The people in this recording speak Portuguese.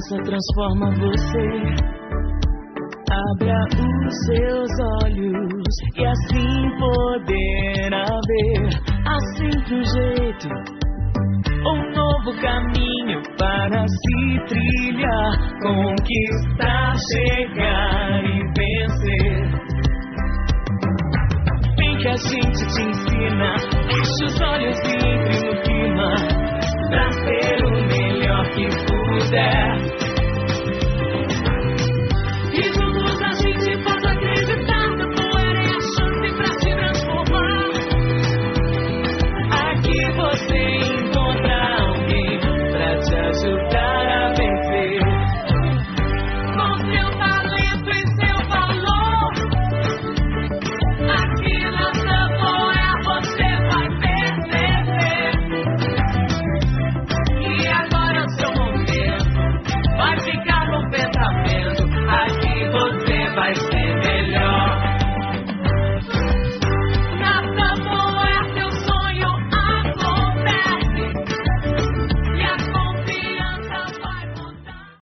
esperança transforma você. Abra os seus olhos e assim poderá ver assim um jeito, um novo caminho para se trilhar, conquistar, chegar e vencer. Vem que a gente te ensina, feche os olhos e entre no clima, pra ser o melhor que puder.